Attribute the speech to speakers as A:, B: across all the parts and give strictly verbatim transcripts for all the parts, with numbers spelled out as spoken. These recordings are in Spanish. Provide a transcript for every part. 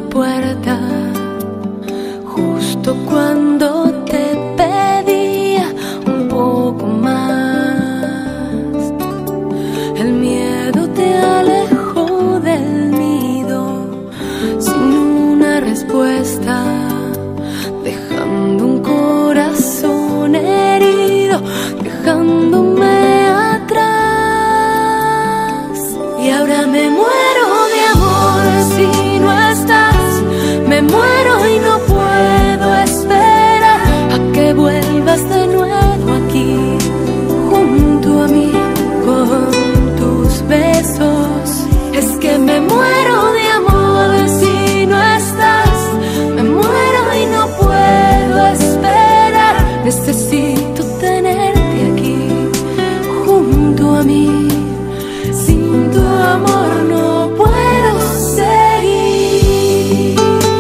A: puerta, justo cuando te pedía un poco más. El miedo te alejó del nido sin una respuesta, dejando un corazón herido, dejándome atrás. Y ahora me muero de amor si no estás, me muero y no puedo esperar a que vuelvas de nuevo aquí, junto a mí, con tus besos. Es que me muero de amor si no estás, me muero y no puedo esperar. Necesito tenerte aquí, junto a mí. Sin tu amor no puedo seguir.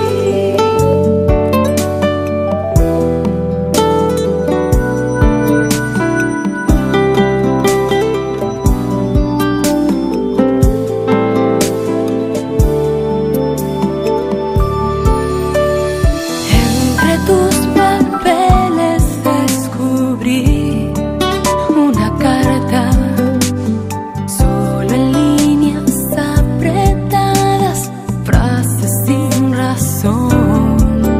A: Entre tus papeles descubrí una carta, solo en líneas apretadas, frases sin razón.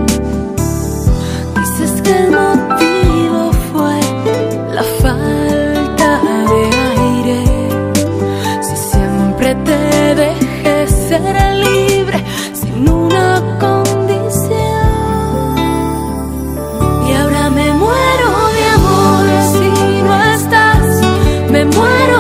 A: Dices que el motivo fue la falta de aire. Si siempre te dejé ser libre sin una condición. Y ahora me muero de amor si no estás, me muero